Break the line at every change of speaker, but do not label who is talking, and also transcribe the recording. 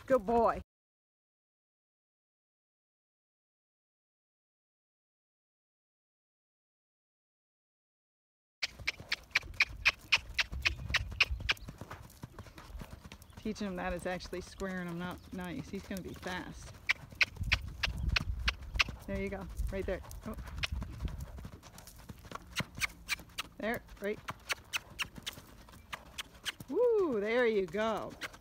Good boy. Teaching him that is actually squaring him up nice. He's going to be fast. There you go. Right there. Oh. There. Right. Woo! There you go.